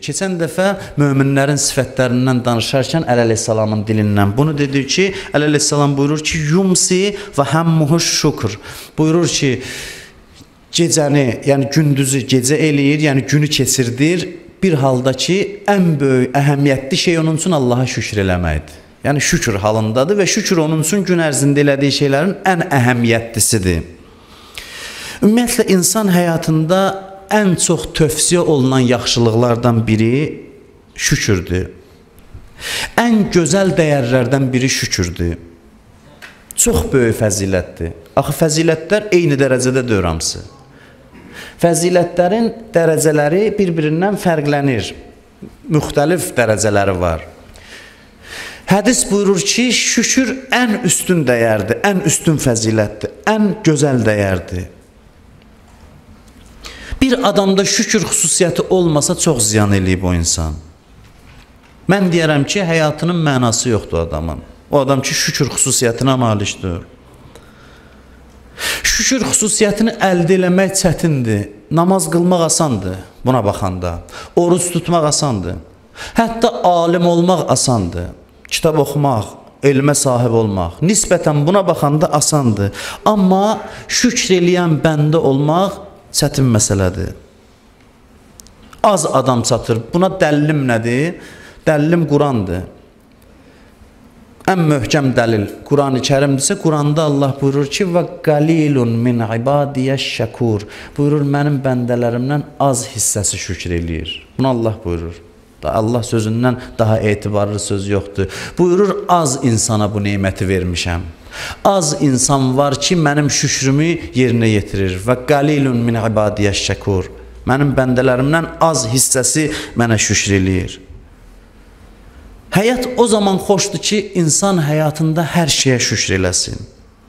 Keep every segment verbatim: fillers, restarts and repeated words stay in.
Keçən dəfə möminlərin sifətlərindən danışarkən Əleyhisselamın dilindən bunu dedik ki, Əleyhisselam buyurur ki, yumsi və həmmuhu şükür. Buyurur ki, gecəni, yəni gündüzü gecə eləyir, yəni günü keçirdir. Bir halda ki, ən böyük, əhəmiyyətli şey onun üçün Allaha şükür eləməkdir. Yəni şükür halındadır və şükür onun üçün gün ərzində elədiyi şeylərin ən əhəmiyyətlisidir. Ümumiyyətlə, insan həyatında ən çox tövsiyə olunan yaxşılıqlardan biri şükürdür. Ən gözəl dəyərlərdən biri şükürdür. Çox böyük fəzilətdir. Axı, fəzilətlər eyni dərəcədə deyil hamısı. Fəzilətlərin dərəcələri bir-birindən fərqlənir. Müxtəlif dərəcələri var. Hədis buyurur ki, şükür ən üstün dəyərdir, ən üstün fəzilətdir, ən gözəl dəyərdir. Bir adamda şükür xüsusiyyəti olmasa çox ziyan eləyib o insan. Mən deyərəm ki, həyatının mənası yoxdur adamın. O adam ki, şükür xüsusiyyətinə malikdir. Şükür xüsusiyyətini əldə eləmək çətindir. Namaz qılmaq asandır buna baxanda. Oruç tutmaq asandır. Hətta alim olmaq asandır. Kitab oxumaq, elmə sahib olmaq. Nisbətən buna baxanda asandır. Amma şükr eləyən bəndə olmaq çətin məsələdir. Az adam çatır. Buna dəlilim nədir? Dəlilim Qurandır. Ən möhkəm dəlil Quran-ı Kərimdirsə, Quranda Allah buyurur ki, və qalilun min ibadiyyəş şəkur. Buyurur, mənim bəndələrimdən az hissəsi şükür eləyir. Bunu Allah buyurur. Allah sözündən daha etibarlı söz yoxdur. Buyurur, az insana bu neməti vermişəm. Az insan var ki, mənim şükrümü yerinə yetirir. Və qalilun min ibadiyyəş şəkur. Mənim bəndələrimdən az hissəsi mənə şükür eləyir. Həyat o zaman xoşdur ki, insan həyatında hər şeyə şükür eləsin.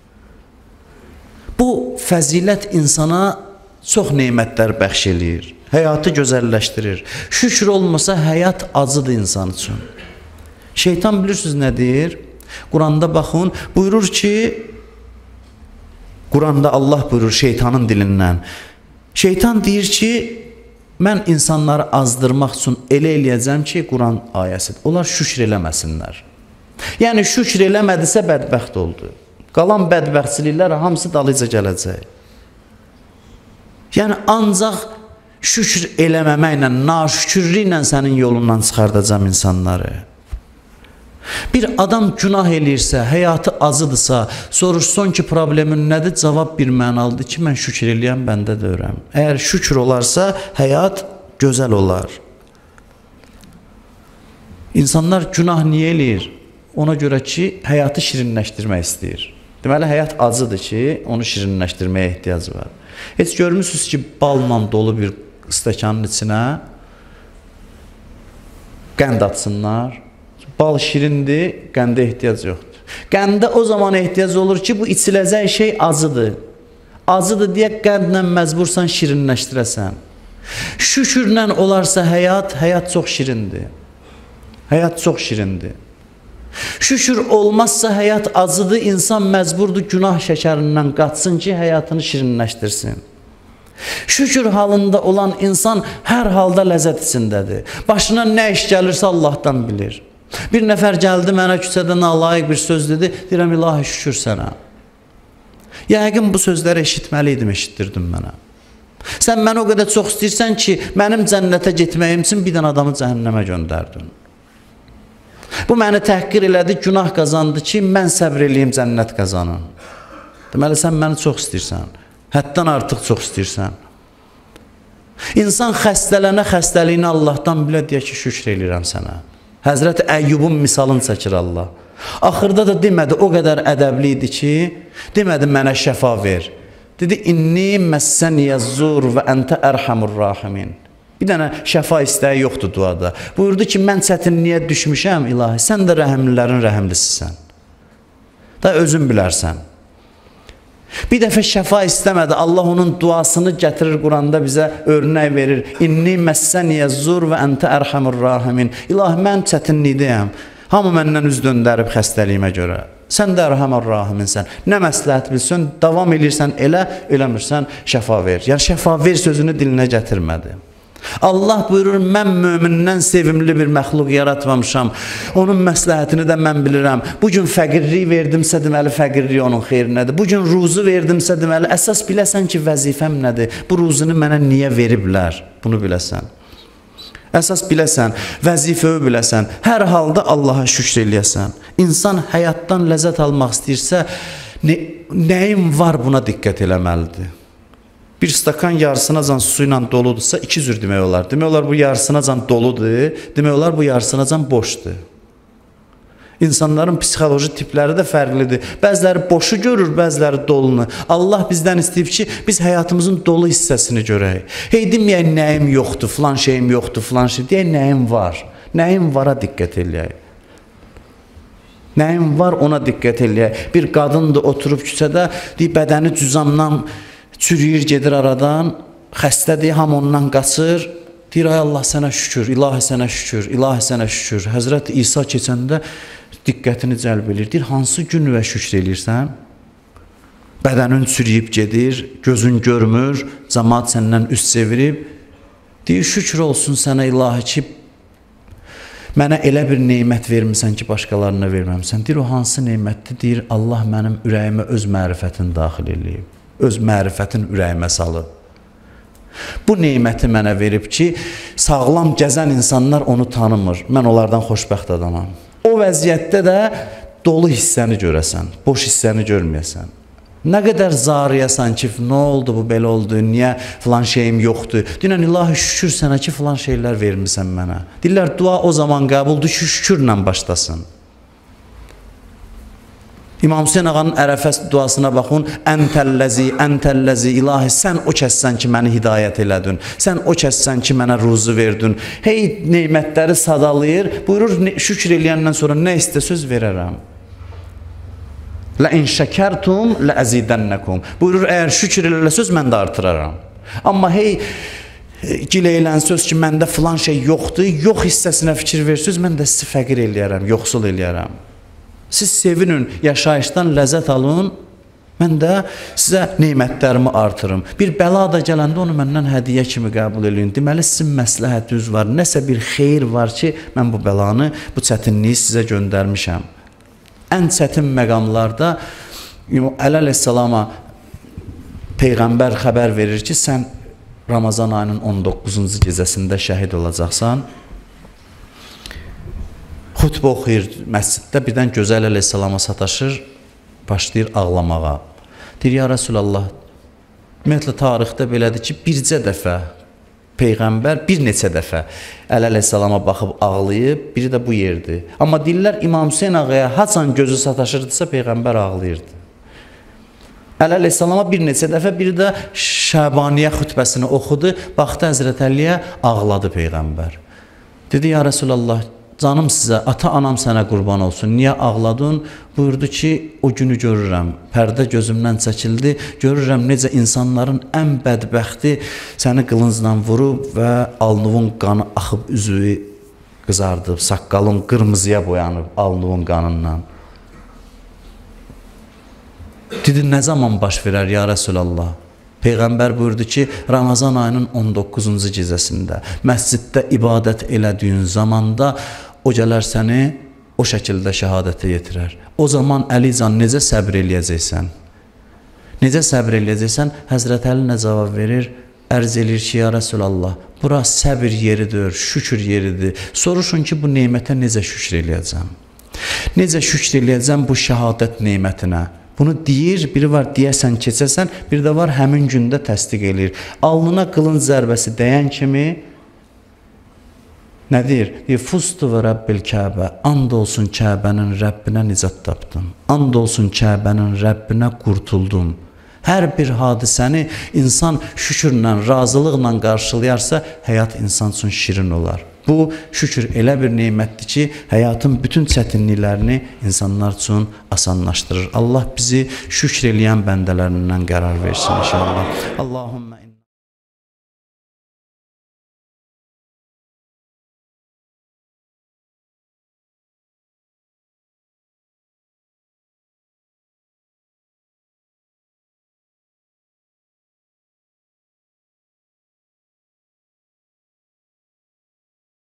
Bu fəzilət insana çox nemətlər bəxş eləyir. Həyatı gözəlləşdirir. Şükür olmasa həyat acıdır insan üçün. Şeytan bilirsiniz nə deyir? Quranda baxın, buyurur ki, Quranda Allah buyurur şeytanın dilindən. Şeytan deyir ki, mən insanları azdırmaq üçün elə eləyəcəm ki, Quran ayəsidir. Onlar şükür eləməsinlər. Yəni, şükür eləmədisə bədbəxt oldu. Qalan bədbəxtçiliklər hamısı dalıca gələcək. Yəni, ancaq şükür eləməməklə, naşükürlüklə sənin yolundan çıxardacam insanları. Bir adam günah eləyirsə, həyatı acıdırsa, soruşsun ki, problemin nədir? Cavab bir mənalıdır ki, mən şükür eləyən bəndə deyirəm. Əgər şükür olarsa, həyat gözəl olar. İnsanlar günah niyə eləyir? Ona görə ki, həyatı şirinləşdirmək istəyir. Deməli, həyat acıdır ki, onu şirinləşdirməyə ehtiyac var. Heç görmürsünüz ki, balla dolu bir stəkanın içinə qənd atsınlar. Bal şirindir, qəndə ehtiyac yoxdur. Qəndə o zaman ehtiyac olur ki, bu içiləcək şey acıdır. Acıdır deyə qəndlə məcbursan şirinləşdirəsən. Şükürlə olarsa həyat, həyat çox şirindir. Həyat çox şirindir. Şükür olmazsa həyat acıdır, insan məcburdur günah şəkərindən qaçsın ki, həyatını şirinləşdirsin. Şükür halında olan insan hər halda ləzzət içindədir. Başına nə iş gəlirsə Allahdan bilir. Bir nəfər gəldi mənə küçədə nalayiq bir söz dedi, deyirəm, ilahi şükür sənə. Yəqin bu sözləri eşitməliydim, eşitdirdim mənə. Sən mənə o qədər çox istəyirsən ki, mənim cənnətə getməyim üçün bir dənə adamı cəhənnəmə göndərdin. Bu məni təhqir elədi, günah qazandı ki, mən səbr eləyim, cənnət qazanım. Deməli, sən məni çox istəyirsən, həddən artıq çox istəyirsən. İnsan xəstələnə xəstəliyini Allahdan bilə deyə ki, şükür eləyirəm sənə. Həzrəti Əyyubun misalını çəkir Allah. Axırda da demədi, o qədər ədəbli idi ki, demədi, mənə şəfa ver. Dedi, inni məssəniyyəzzur və əntə ərhamur rahimin. Bir dənə şəfa istəyi yoxdur duada. Buyurdu ki, mən çətinliyə düşmüşəm, ilahi, sən də rəhimlilərin rəhimlisisən. Da özün bilərsən. Bir dəfə şəfa istəmədi, Allah onun duasını gətirir, Quranda bizə örnək verir. İnni məssəniyyəzzur və əntə ərhamur rahimin. İlahi, mən çətinlikdəyəm. Hamı məndən üz döndərib xəstəliyimə görə. Sən də ərhamur rahiminsən. Nə məsləhət bilsən, davam edirsən, elə, eləmirsən, şəfa ver. Yəni, şəfa ver sözünü dilinə gətirmədi. Allah buyurur, mən mömindən sevimli bir məxluq yaratmamışam. Onun məsləhətini də mən bilirəm. Bugün fəqirlik verdimsə, deməli fəqirlik onun xeyrinədir. Bugün ruzu verdimsə, deməli əsas biləsən ki, vəzifəm nədir? Bu ruzunu mənə niyə veriblər? Bunu biləsən. Əsas biləsən, vəzifəyi biləsən. Hər halda Allaha şükr eləyəsən. İnsan həyatdan ləzzət almaq istəyirsə, nə, nəyim var buna diqqət eləməlidir. Bir stakan yarısınacan su ilə doludursa iki cür demək olar. Demək olar bu yarısınacan doludur, demək olar bu yarısınacan boşdur. İnsanların psixoloji tipləri də fərqlidir. Bəziləri boşu görür, bəziləri dolunu. Allah bizdən istəyib ki, biz həyatımızın dolu hissəsini görək. Hey deməyək nəyim yoxdur, filan şeyim yoxdur, filan şey. Deyək nəyim var. Nəyim vara diqqət eləyək. Nəyim var ona diqqət eləyək. Bir qadındır oturub küçədə, deyib bədəni cüzamdan çürüyür, gedir aradan, xəstədir, ham ondan qaçır, deyir, ay Allah sənə şükür, ilahi sənə şükür, ilahi sənə şükür. Həzrət İsa keçəndə diqqətini cəlb edir, deyir, hansı günüvə şükür eləyirsən? Bədənin çürüyüb gedir, gözün görmür, cəmaat səndən üst çevirib, deyir, şükür olsun sənə ilahi ki, mənə elə bir neymət vermirsən ki, başqalarına verməmsən. Deyir, o hansı neymətdir? Deyir, Allah mənim ürəyimə öz mərifətini daxil eləyib. Öz mərifətin ürəyimə salıb. Bu neyməti mənə verib ki, sağlam gəzən insanlar onu tanımır. Mən onlardan xoşbəxt adamam. O vəziyyətdə də dolu hissəni görəsən, boş hissəni görməyəsən. Nə qədər zarıyasan ki, nə oldu bu, belə oldu, niyə filan şeyim yoxdur? Deyən, ilahi şükür sənə ki, filan şeylər vermirsən mənə. Deyirlər, dua o zaman qəbuldur ki, şükürlə başlasın. İmam Hüseyin ağanın ərəfəs duasına baxın. Əntəlləzi, əntəlləzi, ilahi, sən o kəssən ki, məni hidayət elədin. Sən o kəssən ki, mənə ruzu verdin. Hey, neymətləri sadalayır. Buyurur, şükür eləyəndən sonra nə istə söz verərəm. Lə-in şəkərtum, lə-əzidənnəkum. Buyurur, əgər şükür elələ söz, mən də artıraram. Amma hey, gileylən söz ki, məndə filan şey yoxdur, yox hissəsinə fikir ver söz, mən də sizi fəqir eləyərəm, yoxsul eləyərəm. Siz sevinin, yaşayışdan ləzzət alın, mən də sizə neymətlərimi artırım. Bir bəla da gələndə onu məndən hədiyyə kimi qəbul edin. Deməli, sizin məsləhətiniz var, nəsə bir xeyir var ki, mən bu bəlanı, bu çətinliyi sizə göndərmişəm. Ən çətin məqamlarda Əli əleyhissalama Peyğəmbər xəbər verir ki, sən Ramazan ayının on doqquzuncu gecəsində şəhid olacaqsan. Xutbə oxuyur məsciddə, birdən Gözəl əleyhissalama sataşır, başlayır ağlamağa. Deyir, ya Rasulallah, ümumiyyətlə tarixdə belədir ki, bircə dəfə Peyğəmbər bir neçə dəfə Əli əleyhissalama baxıb ağlayıb, biri də bu yerdir. Amma deyirlər, İmam Hüseyin ağaya haçan gözü sataşırdısa, Peyğəmbər ağlayırdı. Əli əleyhissalama bir neçə dəfə, biri də Şəbaniyyə xütbəsini oxudu, baxdı Həzrət Əliyə, ağladı Peyğəmbər. Dedi, ya Rasulallah, canım sizə, ata-anam sənə qurban olsun. Niyə ağladın? Buyurdu ki, o günü görürəm. Pərdə gözümdən çəkildi. Görürəm necə insanların ən bədbəxti səni qılıncla vurub və alnının qanı axıb üzüyü qızardıb, saqqalın qırmızıya boyanıb alnının qanından. Dedi, nə zaman baş verər ya Rasulallah? Peyğəmbər buyurdu ki, Ramazan ayının on doqquzuncu gecəsində məsciddə ibadət elədiyin zamanda o gələr səni o şəkildə şəhadətə yetirər. O zaman Əlican necə səbr eləyəcəksən? Necə səbr eləyəcəksən? Həzrət Əli nə cavab verir? Ərz eləyir ki, ya Rasulallah, bura səbir yeridir, şükür yeridir. Soruşun ki, bu neymətə necə şükür eləyəcəm? Necə şükür eləyəcəm bu şəhadət neymətinə? Bunu deyir, biri var deyəsən keçəsən, bir də var həmin gündə təsdiq eləyir. Alnına qılınc zərbəsi dəyən kimi nə deyir? Deyir, fustu və Rəbbil Kəbə, and olsun Kəbənin Rəbbinə nicat tapdım. And olsun Kəbənin Rəbbinə qurtuldum. Hər bir hadisəni insan şükürlə, razılıqla qarşılayarsa, həyat insan üçün şirin olar. Bu, şükür elə bir neymətdir ki, həyatın bütün çətinliklərini insanlar üçün asanlaşdırır. Allah bizi şükür eləyən bəndələrindən qərar versin inşallah. Allahümmə